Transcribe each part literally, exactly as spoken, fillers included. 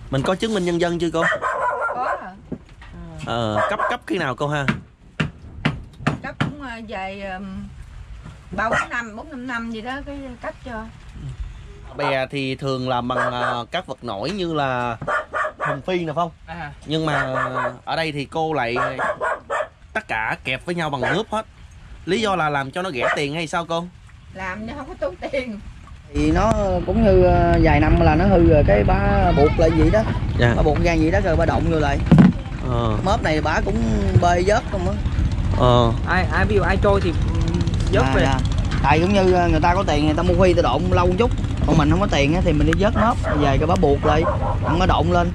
Mình có chứng minh nhân dân chưa cô? Có à. Ờ, cấp cấp khi nào cô ha? Cấp cũng về ba bốn năm, bốn năm năm gì đó cái cấp cho. Bè thì thường làm bằng uh, các vật nổi như là thùng phi nè không? À. Nhưng mà ở đây thì cô lại tất cả kẹp với nhau bằng nước hết. Lý do là làm cho nó rẻ tiền hay sao cô? Làm nhưng không có tốn tiền. Thì nó cũng như vài năm là nó hư rồi cái bá buộc lại vậy đó. Dạ. Bá buộc ra vậy đó rồi bá động vô lại. Ờ. Mớp này bả cũng bơi vớt không á. Ờ. Ai ai ví dụ ai trôi thì vớt à, về. À. Tại cũng như người ta có tiền người ta mua khuy ta độn lâu một chút. Còn mình không có tiền thì mình đi vớt mớp về cái bá buộc lại, không có độn lên.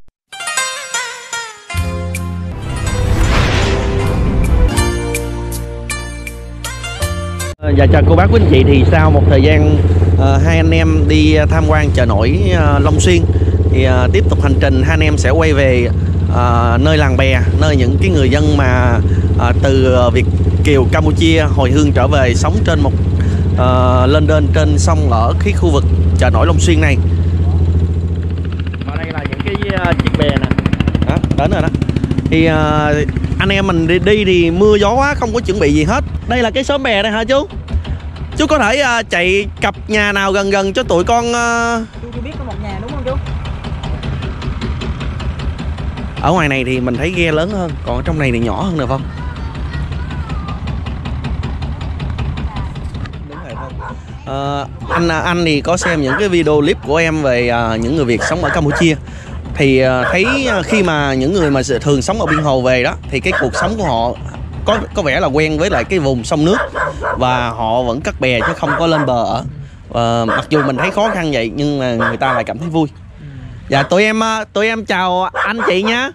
Dạ chào cô bác quý anh chị, thì sau một thời gian uh, hai anh em đi tham quan chợ nổi uh, Long Xuyên thì uh, tiếp tục hành trình hai anh em sẽ quay về uh, nơi làng bè, nơi những cái người dân mà uh, từ Việt kiều Campuchia hồi hương trở về sống trên một uh, lên đên trên sông ở cái khu vực chợ nổi Long Xuyên này. Và đây là những cái uh, chiếc bè nè, đó, đến rồi đó. Thì uh, anh em mình đi, đi thì mưa gió quá không có chuẩn bị gì hết. Đây là cái xóm bè đây hả chú? Chú có thể uh, chạy cặp nhà nào gần gần cho tụi con uh... Chú chưa biết có một nhà đúng không chú? Ở ngoài này thì mình thấy ghe lớn hơn, còn ở trong này thì nhỏ hơn được không? Đúng rồi không? Uh, anh anh thì có xem những cái video clip của em về uh, những người Việt sống ở Campuchia. Thì uh, thấy khi mà những người mà thường sống ở Biên Hồ về đó thì cái cuộc sống của họ có có vẻ là quen với lại cái vùng sông nước và họ vẫn cất bè chứ không có lên bờ ở. Uh, mặc dù mình thấy khó khăn vậy nhưng mà người ta lại cảm thấy vui. Dạ tụi em tụi em chào anh chị nha.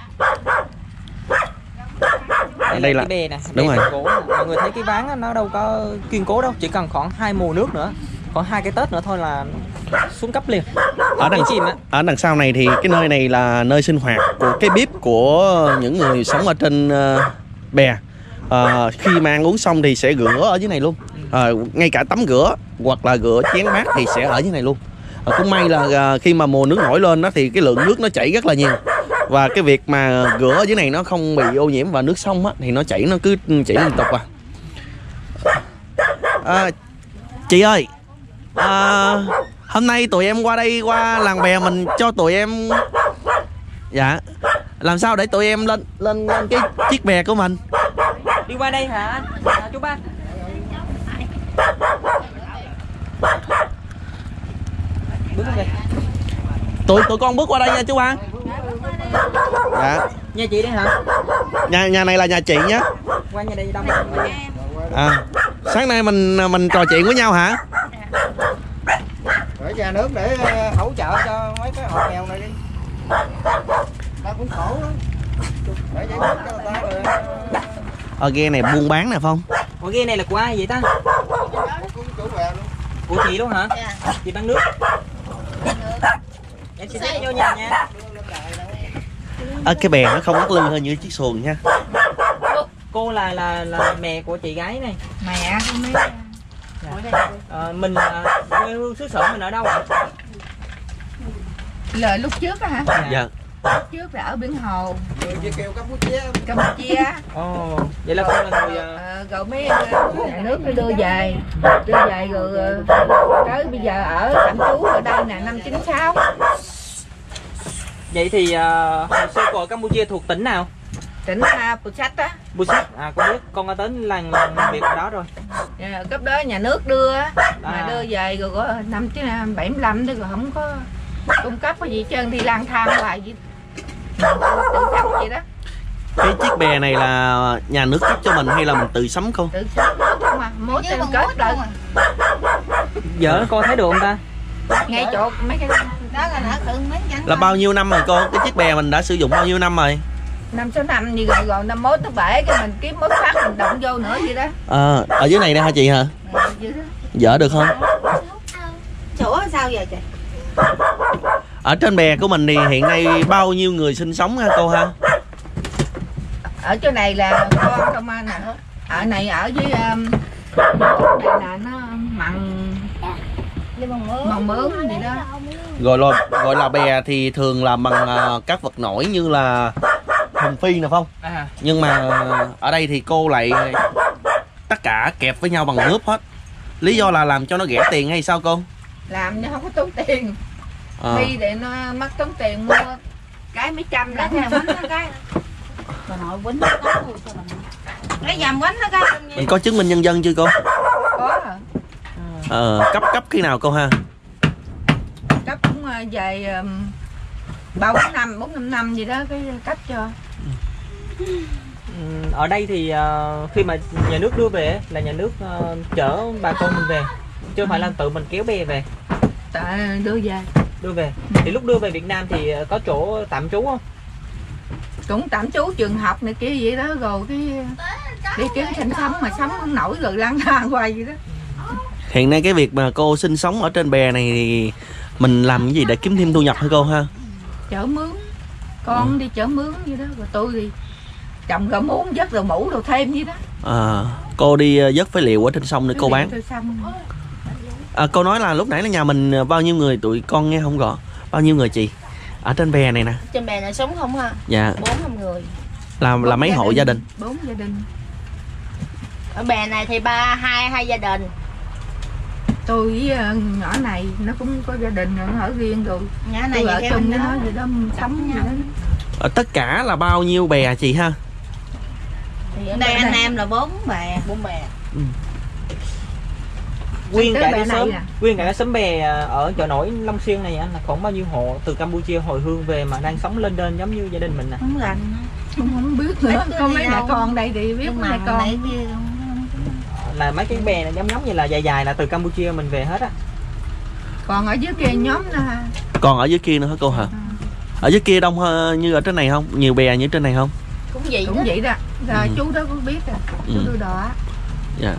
Đây, đây là cái bè nè, đúng bè rồi. Cố. Mọi người thấy cái ván nó đâu có kiên cố đâu, chỉ cần khoảng hai mùa nước nữa, còn hai cái Tết nữa thôi là xuống cấp liền. Ở đằng, ở đằng sau này thì cái nơi này là nơi sinh hoạt của cái bếp của những người sống ở trên uh, bè. Uh, khi mà ăn uống xong thì sẽ rửa ở dưới này luôn. Uh, ngay cả tắm rửa hoặc là rửa chén bát thì sẽ ở dưới này luôn. Uh, cũng may là uh, khi mà mùa nước nổi lên đó thì cái lượng nước nó chảy rất là nhiều. Và cái việc mà rửa ở dưới này nó không bị ô nhiễm và nước sông á, thì nó chảy nó cứ chảy liên tục à. uh, Chị ơi, À, hôm nay tụi em qua đây qua làng bè mình cho tụi em, dạ, làm sao để tụi em lên lên lên cái chiếc bè của mình. Đi qua đây hả anh? À, chú ba. Bước qua đây. Tụi tụi con bước qua đây nha chú ba. Dạ. Nhà chị đây hả? Nhà nhà này là nhà chị nhé. Qua nhà đây đông. À, sáng nay mình mình trò chuyện với nhau hả? Để nhà nước để hỗ trợ cho mấy cái hộ nghèo này đi. Ta cũng khổ lắm. Để giải quyết cho người ta rồi. Ở ghe này buôn bán nè Phong. Ủa ghe này là của ai vậy ta? Của chị luôn hả? Dạ. Chị bán nước. Em xin phép vô nhà nha. Ở cái bè nó không lắc lư hơn như chiếc xuồng nha. Cô là là là mẹ của chị gái này. Mẹ không biết. Dạ. À, mình là quê hương xứ sở mình ở đâu ạ? Lời lúc trước á hả? Dạ. Dạ. Lúc trước là ở Biên Hồ. Việt kiều Campuchia. Campuchia. Ồ, vậy là con là người à, rồi mấy nhà nước mới đưa về, đưa về rồi tới bây giờ ở tạm trú ở đây nè năm chín sáu. Vậy thì uh, hồi xưa cô ở Campuchia thuộc tỉnh nào? Tỉnh uh, Pusak á. Pusak, à con biết, con có đến làng làm việc ở đó rồi. Yeah, cấp đó nhà nước đưa á, mà à. đưa về rồi có năm chín bảy mươi lăm đó rồi không có cung cấp cái gì trơn, đi lang thang hoài gì. Tự sắm vậy đó. Cái chiếc bè này là nhà nước cấp cho mình hay là mình tự sắm không? Tự sắm không à, mốt trên kết lên. Vợ cô thấy được không ta? Ngay chỗ mấy cái đó là nở thượng mấy nhánh. Là bao nhiêu năm rồi cô? Cái chiếc bè mình đã sử dụng bao nhiêu năm rồi? Năm sáu năm gì rồi, rồi năm mốt nó bể cái mình kiếm mốt khác mình động vô nữa vậy đó. À, ở dưới này nè hả chị hả? À, dở được không? Sủa sao vậy chị? Ở trên bè của mình thì hiện nay bao nhiêu người sinh sống ha cô ha? Ở chỗ này là con không anh nè. Ở này ở dưới um, này là nó mặn mòn mướn gì đó. Gọi là gọi là bè thì thường làm bằng uh, các vật nổi như là thùng phi nè Phong. À. Nhưng mà ở đây thì cô lại tất cả kẹp với nhau bằng mướp hết. Lý do là làm cho nó rẻ tiền hay sao cô? Làm cho không có tốn tiền. À. Phi để nó mất tốn tiền mua cái mấy trăm là cái quánh nó cái. Bà nội quýnh nó có cái dầm quánh nó cái. Mình có chứng minh nhân dân chưa cô? Có rồi. Ờ, cấp cấp khi nào cô ha? Cấp cũng về ba bốn năm, bốn năm năm gì đó cái cấp cho. Ở đây thì uh, khi mà nhà nước đưa về là nhà nước uh, chở bà con mình về, chứ không phải là tự mình kéo bè về. Tại đưa về. Đưa về. Thì lúc đưa về Việt Nam thì có chỗ tạm trú không? Cũng tạm trú trường học này kia vậy đó, rồi cái đi kiếm sinh sống mà sống không nổi rồi lang thang hoài vậy đó. Hiện nay cái việc mà cô sinh sống ở trên bè này thì mình làm cái gì để kiếm thêm thu nhập hả cô ha? Chở mướn. Con ừ. đi chở mướn vậy đó, rồi tôi thì trồng gạo muống, vớt rồi mũ rồi thêm vậy đó. À, cô đi vớt phế liệu ở trên sông để cô bán. À, cô nói là lúc nãy là nhà mình bao nhiêu người, tụi con nghe không rõ. Bao nhiêu người chị? Ở trên bè này nè. Trên bè này sống không ha? Dạ. Bốn năm người. Là là mấy hộ gia đình? Bốn gia đình. Ở bè này thì ba hai hai gia đình. Tôi với nhỏ này nó cũng có gia đình rồi, nó ở riêng rồi. Nhỏ này ở chung với nó vậy đó, sống vậy đó. Ở tất cả là bao nhiêu bè chị ha? Thì ở đây anh em là bốn bè, bốn bè. Ừ. Nguyên cả cái xóm, nguyên cả cái xóm bè ở chợ nổi Long Xuyên này anh là khoảng bao nhiêu hộ từ Campuchia hồi hương về mà đang sống lên đên giống như gia đình mình nè? Không rành. Không, không biết nữa, có mấy mẹ con đây thì biết mấy mẹ con. Là mấy cái bè này giống giống như là dài dài là từ Campuchia mình về hết á. Còn ở dưới kia nhóm nè. Còn ở dưới kia nữa hả cô hả? À. Ở dưới kia đông hơn như ở trên này không? Nhiều bè như trên này không? Cũng vậy cũng đó. vậy đó. Rồi ừ. Chú đó cũng biết rồi. Chú ừ. tôi đỏ. Dạ.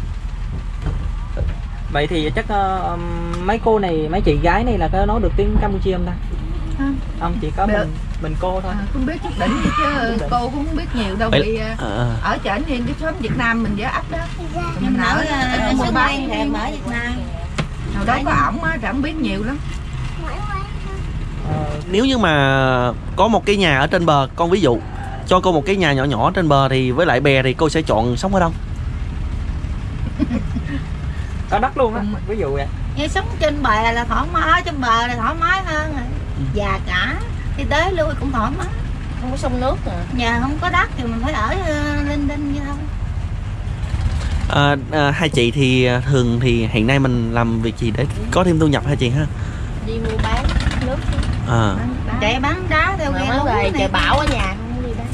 Vậy thì chắc uh, mấy cô này, mấy chị gái này là có nói được tiếng Campuchia không ta? Không. Không, chỉ có mình mình cô thôi. À, không biết chút đỉnh gì chứ cô cũng không biết nhiều đâu. Vì à, à. ở chợ Hiên cái xóm Việt Nam mình với ấp đó. Mình ở ở Xuân Lan thì em ở Việt Nam. Hồi đó có ổng á, không biết nhiều lắm. Nếu như mà có một cái nhà ở trên bờ, con ví dụ cho cô một cái nhà nhỏ nhỏ trên bờ thì với lại bè thì cô sẽ chọn sống ở đâu? Có đất luôn á, ví dụ vậy. Nghe sống trên bè là thoải mái, trên bờ là thoải mái hơn rồi. Già cả, đi tới lui cũng thoải mái. Không có sông nước rồi. Nhà không có đất thì mình phải ở uh, linh đinh như thôi. À, à, hai chị thì thường thì hiện nay mình làm việc gì để có thêm thu nhập hả chị ha? Đi mua bán nước. À. Chạy bán đá theo ghe lú này. Chạy bảo ở nhà không đi bán.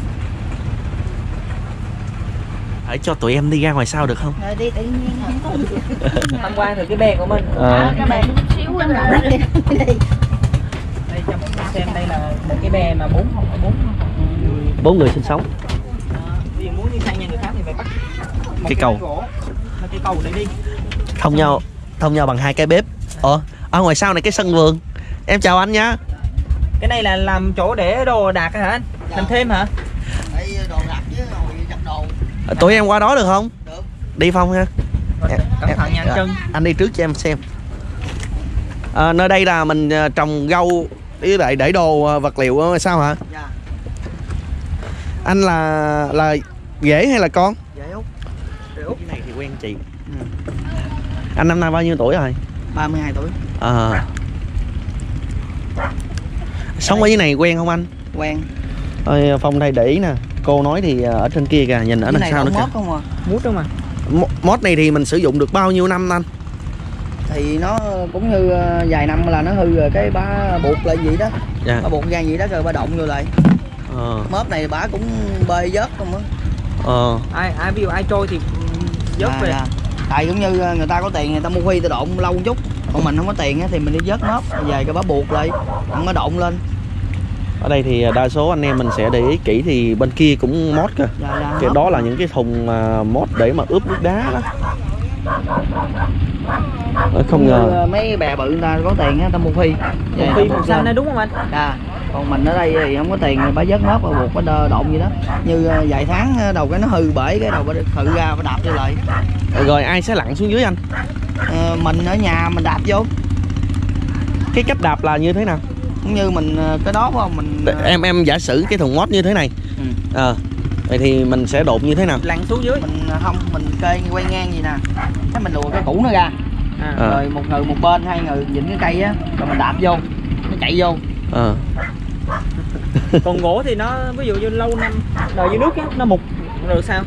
Hãy cho tụi em đi ra ngoài sau được không? Rồi đi tự nhiên không có. Tham quan thử cái bè của mình. À. Cái bè chút xíu quá rồi. Đây cho mọi người xem, đây là một cái bè mà bốn bốn bốn người sinh sống. Ví dụ muốn đi sang nhà người khác thì phải bắt một cái cầu gỗ, cái cầu để đi thông nhau thông nhau bằng hai cái bếp. Ủa, ở ngoài sau này cái sân vườn. Em chào anh nhá. Cái này là làm chỗ để đồ đạc hả anh? Dạ. Làm thêm hả? Đây đồ đạc với ngồi giặt đồ. Tụi em qua đó được không? Được. Đi Phong ha. Cẩn thận nha anh Trân. Anh đi trước cho em xem. À, nơi đây là mình trồng rau với lại để đồ vật liệu sao hả? Dạ. Anh là là rể hay là con? Rể Út. Rể Út. Cái này thì quen chị. Ừ. Anh năm nay bao nhiêu tuổi rồi? ba mươi hai tuổi. À. Sống ở dưới này quen không anh? Quen. Ơi Phong đây để ý nè. Cô nói thì ở trên kia kìa, nhìn ở đằng sau nữa kìa. Mót không à? Mút không à? Mót này thì mình sử dụng được bao nhiêu năm anh? Thì nó cũng hư vài năm là nó hư rồi cái bá buộc lại vậy đó. Dạ. Bá buộc gan vậy đó rồi bá động vô lại. Ờ. Móp này bả cũng bơi vớt không á. Ờ. Ai ai ví dụ ai trôi thì vớt à, về. Dạ. Tại cũng như người ta có tiền người ta mua phi tự động lâu một chút. Còn mình không có tiền thì mình đi vớt móp về cái bá buộc lại, không có động lên. Ở đây thì đa số anh em mình sẽ để ý kỹ thì bên kia cũng mót kìa. Dạ, dạ, cái đó là những cái thùng mót để mà ướp nước đá đó. Không ngờ mấy bè bự người ta có tiền người ta mua phi. Mua phi màu xanh đó đúng không anh? Dạ. Còn mình ở đây thì không có tiền thì bả vớt móp và buộc bả động gì đó. Như vài tháng đầu cái nó hư bể cái đầu bả khự ra bả đạp vô lại. Rồi ai sẽ lặn xuống dưới anh? à, mình ở nhà mình đạp vô. Cái cách đạp là như thế nào? Cũng như mình cái đó phải không? Mình em em giả sử cái thùng mót như thế này. Ừ. À, vậy thì mình sẽ đột như thế nào? Lăn xuống dưới. Mình không, mình kê quay ngang gì nè. Cái mình lùa cái củ nó ra. À. À. Rồi một người một bên, hai người dính cái cây á, rồi mình đạp vô, nó chạy vô. À. Còn gỗ thì nó ví dụ như lâu năm rồi dưới nước á, nó mục rồi sao?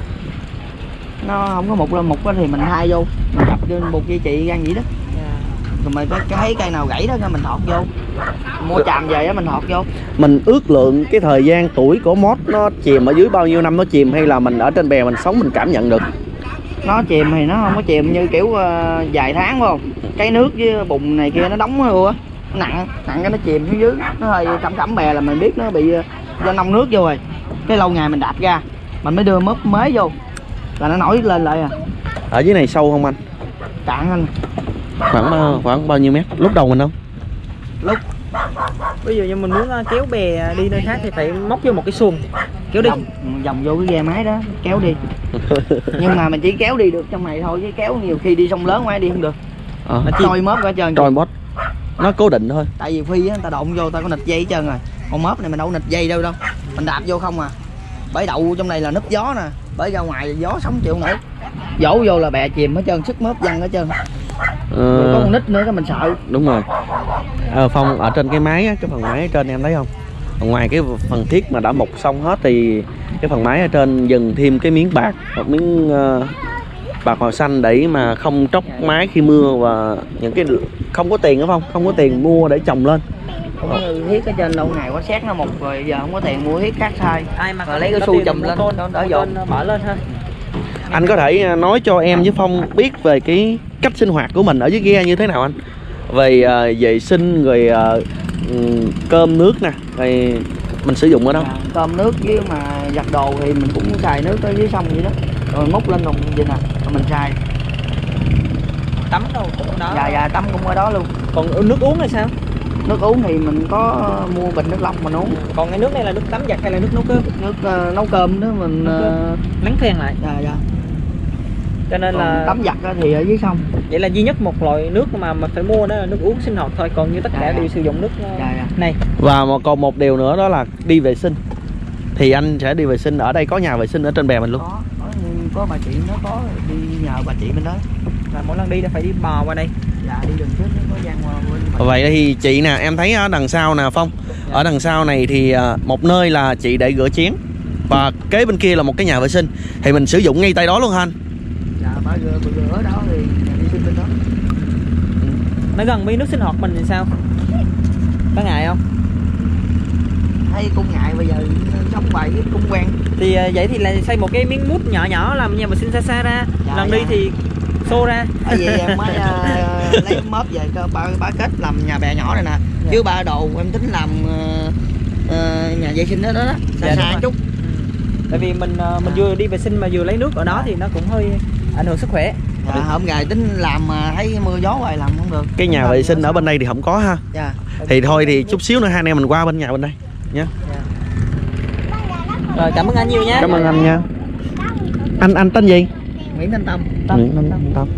Nó không có mục lên mục á thì mình thay vô, mình đập vô một dây chị ra vậy đó. Rồi mình cái, cái thấy cây nào gãy đó mình thọt vô, mua chàm về á mình thọt vô. Mình ước lượng cái thời gian tuổi của mót nó chìm ở dưới bao nhiêu năm nó chìm, hay là mình ở trên bè mình sống mình cảm nhận được? Nó chìm thì nó không có chìm như kiểu uh, vài tháng phải không? Cái nước với bùn này kia nó đóng luôn á, nặng nặng cái nó chìm xuống dưới, nó hơi cẩm cẩm bè là mình biết nó bị uh, do nông nước vô rồi. Cái lâu ngày mình đạp ra mình mới đưa mớp mới vô là nó nổi lên lại à. Ở dưới này sâu không anh? Cạn anh. Khoảng bao, khoảng bao nhiêu mét? Lúc đầu mình không? Lúc ví dụ như mình muốn kéo bè đi nơi khác thì phải móc vô một cái xuồng kéo đi, vòng, vòng vô cái ghe máy đó kéo đi. Nhưng mà mình chỉ kéo đi được trong này thôi, chứ kéo nhiều khi đi sông lớn ngoài đi không được. À. Nó trôi mớp cả trơn. Trôi mót nó cố định thôi. Tại vì phi á, người ta đụng vô ta có nịch dây hết trơn rồi. Con mớp này mình đâu có nịch dây đâu đâu, mình đạp vô không à. Bởi đậu trong này là núp gió nè, bởi ra ngoài gió sống chịu nổi, dỗ vô là bè chìm hết trơn, sức mớp văng hết trơn. Ờ... Có con nít nữa cái mình sợ. Đúng rồi. À, Phong ở trên cái máy á, cái phần máy ở trên em thấy không? Ở ngoài cái phần thiết mà đã mục xong hết thì cái phần máy ở trên dừng thêm cái miếng bạc, một miếng uh, bạc màu xanh để mà không tróc máy khi mưa, và những cái không có tiền đúng không? Không có tiền mua để trồng lên. Cũng như thiết ở trên lâu ngày quá xét nó mục rồi, giờ không có tiền mua thiết khác sai. Ai mà rồi lấy cái xu chùm lên tôn, đỡ dồn mở lên thôi. Anh có thể nói cho em với Phong biết về cái cách sinh hoạt của mình ở dưới ghe như thế nào anh? Về uh, vệ sinh rồi uh, cơm nước nè, rồi mình sử dụng ở đâu? À, cơm nước với mà giặt đồ thì mình cũng xài nước ở dưới sông vậy đó, rồi múc lên thùng vậy nè, rồi mình xài. Tắm đâu cũng đó. Dạ dạ tắm cũng ở đó luôn. Còn nước uống là sao? Nước uống thì mình có mua bình nước lọc mình uống. Còn cái nước này là nước tắm giặt hay là nước nấu cơm? Nước uh, nấu cơm đó mình uh... lắng phèn lại. Dạ dạ. Cho nên còn là tắm giặt thì ở dưới sông. Vậy là duy nhất một loại nước mà mà phải mua đó là nước uống sinh hoạt thôi, còn như tất dạ, cả dạ. đều sử dụng nước dạ, dạ. này. Và một còn một điều nữa đó là đi vệ sinh. Thì anh sẽ đi vệ sinh ở đây, có nhà vệ sinh ở trên bè mình luôn. Có, có, có bà chị nó có đi nhờ bà chị bên đó. Là mỗi lần đi là phải đi bò qua đây. Dạ đi đường trước nó có gian qua bên. Vậy thì chị nè, em thấy ở đằng sau nè Phong, dạ. Ở đằng sau này thì một nơi là chị để rửa chén, và kế bên kia là một cái nhà vệ sinh, thì mình sử dụng ngay tay đó luôn hả anh? Dạ bà rửa, bà rửa ở đó thì nhà vệ sinh bên đó. Nó gần với nước sinh hoạt mình thì sao? Có ngại không? Hay cũng ngại, bây giờ sống bài với cũng quen. Thì vậy thì là xây một cái miếng mút nhỏ nhỏ làm nhà vệ sinh xa xa ra, dạ, lần dạ. đi thì xô ra. Tại vì em mới uh, lấy mớp về ba ba kết làm nhà bè nhỏ này nè, dạ. Chứ ba đồ em tính làm uh, uh, nhà vệ sinh đó đó, xa dạ, xa chút. Tại vì mình uh, mình vừa đi vệ sinh mà vừa lấy nước ở đó thì nó cũng hơi ảnh hưởng sức khỏe. Dạ, hôm ngày tính làm mà thấy mưa gió hoài làm không được. Cái nhà vệ sinh ở bên đây thì không có ha. Dạ. Thì thôi thì chút xíu nữa hai anh em mình qua bên nhà bên đây nhé. Dạ. Rồi cảm ơn anh nhiều nha. Cảm ơn anh nha. Anh anh tên gì? Nguyễn Thanh Tâm. Nguyễn Thanh Tâm.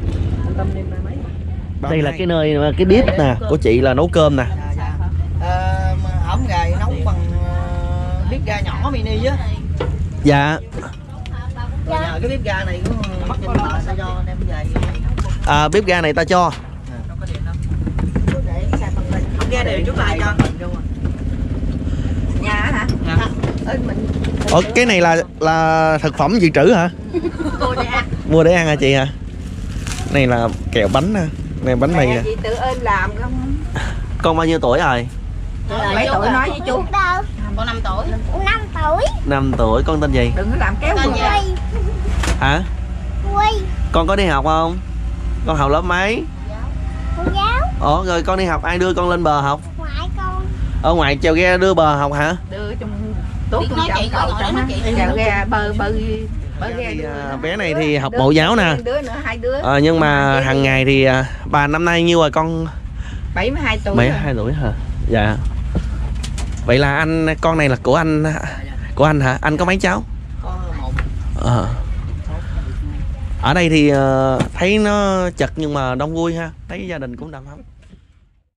Đây là cái nơi cái bếp nè của chị là nấu cơm nè. Dạ, dạ. À, hổng gài nấu bằng uh, bếp ga nhỏ mini chứ. Dạ. Rồi nhờ cái bếp ga này cũng mất trên bờ sao cho đem về. À, bếp ga này ta cho. Không ga này trước lại cho. Nhà hả? Dạ. Ê, mình... Ủa, cái này là là thực phẩm dự trữ hả? Mua để ăn. Mua để ăn hả chị hả? Này là kẹo bánh nè, này bánh mì nè. Chị tự ơn làm không? Con bao nhiêu tuổi rồi? Mấy tuổi nói với chú? Con năm tuổi. năm tuổi. năm tuổi, con tên gì? Đừng có làm kéo Tên người. Hả? Quy. Con có đi học không? Con học lớp mấy? Cô giáo. Ủa rồi con đi học ai đưa con lên bờ học? Ngoại con. Ở ngoài chèo ghe đưa bờ học hả? Đưa trong tốt trong chậu cậu trong á. Chèo ghe bơ bơ bơ ghe. À, bé này thì học mẫu giáo nè. Đứa nữa hai đứa. À, nhưng mà hàng ngày thì à, bà năm nay nhiêu rồi con? bảy mươi hai tuổi. bảy mươi hai tuổi hả? Dạ. Vậy là anh con này là của anh của anh hả? Anh có mấy cháu? Có một. À. Ở đây thì uh, thấy nó chật nhưng mà đông vui ha, thấy gia đình cũng đầm ấm.